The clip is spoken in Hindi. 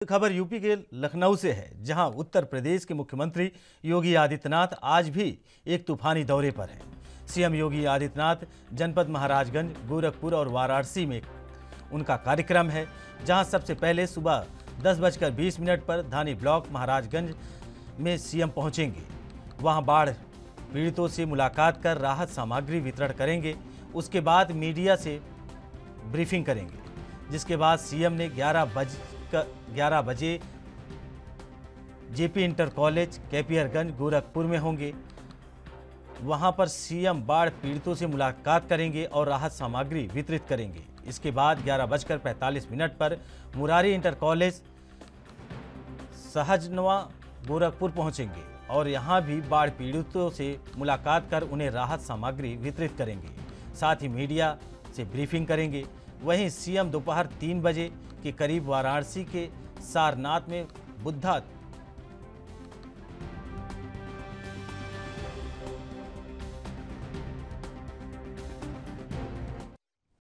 खबर यूपी के लखनऊ से है, जहां उत्तर प्रदेश के मुख्यमंत्री योगी आदित्यनाथ आज भी एक तूफानी दौरे पर हैं। सीएम योगी आदित्यनाथ जनपद महाराजगंज, गोरखपुर और वाराणसी में उनका कार्यक्रम है, जहां सबसे पहले सुबह 10:20 पर धानी ब्लॉक महाराजगंज में सीएम पहुंचेंगे। वहां बाढ़ पीड़ितों से मुलाकात कर राहत सामग्री वितरण करेंगे। उसके बाद मीडिया से ब्रीफिंग करेंगे, जिसके बाद सीएम ने 11 बजे JP inter college Campierganj Gorakhpur में होंगे। वहां पर सीएम बाढ़ पीड़ितों से मुलाकात करेंगे और राहत सामग्री वितरित करेंगे। इसके बाद 11:45 पर मुरारी इंटर कॉलेज सहजनवा गोरखपुर पहुंचेंगे और यहां भी बाढ़ पीड़ितों से मुलाकात कर उन्हें राहत सामग्री वितरित करेंगे। साथ ही मीडिया से ब्रीफिंग करेंगे। वहीं सीएम दोपहर 3 बजे के करीब वाराणसी के सारनाथ में बुद्धा